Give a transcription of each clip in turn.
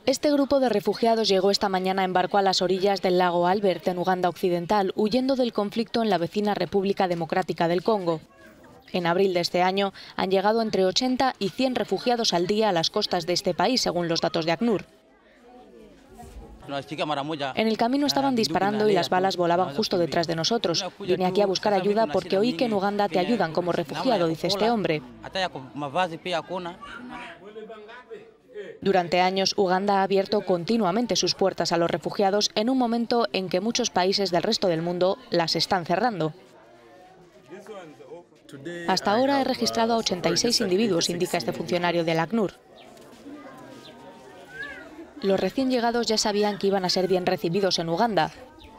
Este grupo de refugiados llegó esta mañana en barco a las orillas del lago Albert, en Uganda Occidental, huyendo del conflicto en la vecina República Democrática del Congo. En abril de este año han llegado entre 80 y 100 refugiados al día a las costas de este país, según los datos de ACNUR. En el camino estaban disparando y las balas volaban justo detrás de nosotros. Vine aquí a buscar ayuda porque oí que en Uganda te ayudan como refugiado, dice este hombre. Durante años, Uganda ha abierto continuamente sus puertas a los refugiados en un momento en que muchos países del resto del mundo las están cerrando. Hasta ahora he registrado a 86 individuos, indica este funcionario del ACNUR. Los recién llegados ya sabían que iban a ser bien recibidos en Uganda.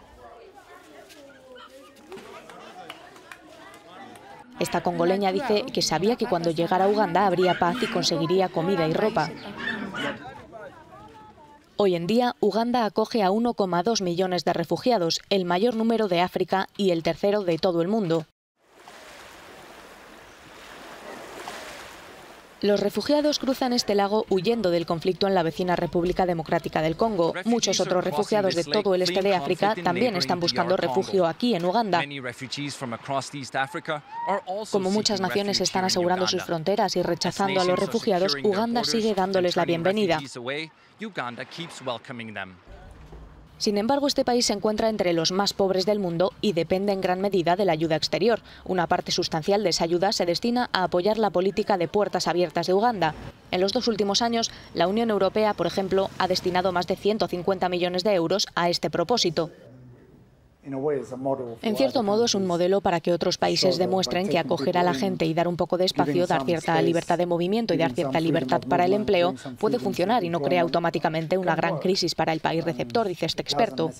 Esta congoleña dice que sabía que cuando llegara a Uganda habría paz y conseguiría comida y ropa. Hoy en día, Uganda acoge a 1,2 millones de refugiados, el mayor número de África y el tercero de todo el mundo. Los refugiados cruzan este lago huyendo del conflicto en la vecina República Democrática del Congo. Muchos otros refugiados de todo el este de África también están buscando refugio aquí en Uganda. Como muchas naciones están asegurando sus fronteras y rechazando a los refugiados, Uganda sigue dándoles la bienvenida. Sin embargo, este país se encuentra entre los más pobres del mundo y depende en gran medida de la ayuda exterior. Una parte sustancial de esa ayuda se destina a apoyar la política de puertas abiertas de Uganda. En los 2 últimos años, la Unión Europea, por ejemplo, ha destinado más de 150 millones de euros a este propósito. En cierto modo es un modelo para que otros países demuestren que acoger a la gente y dar un poco de espacio, dar cierta libertad de movimiento y dar cierta libertad para el empleo puede funcionar y no crea automáticamente una gran crisis para el país receptor, dice este experto.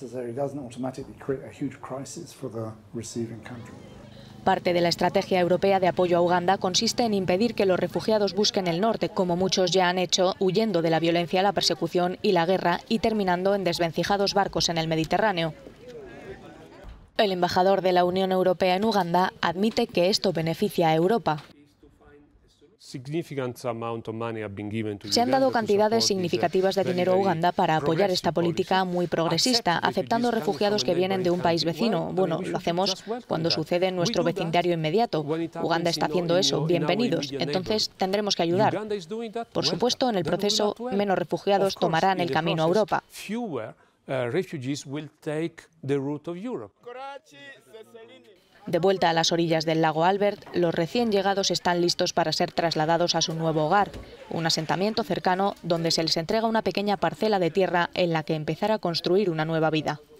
Parte de la estrategia europea de apoyo a Uganda consiste en impedir que los refugiados busquen el norte, como muchos ya han hecho, huyendo de la violencia, la persecución y la guerra y terminando en desvencijados barcos en el Mediterráneo. El embajador de la Unión Europea en Uganda admite que esto beneficia a Europa. Se han dado cantidades significativas de dinero a Uganda para apoyar esta política muy progresista, aceptando refugiados que vienen de un país vecino. Bueno, lo hacemos cuando sucede en nuestro vecindario inmediato. Uganda está haciendo eso, bienvenidos. Entonces tendremos que ayudar. Por supuesto, en el proceso, menos refugiados tomarán el camino a Europa. De vuelta a las orillas del lago Albert, los recién llegados están listos para ser trasladados a su nuevo hogar, un asentamiento cercano donde se les entrega una pequeña parcela de tierra en la que empezar a construir una nueva vida.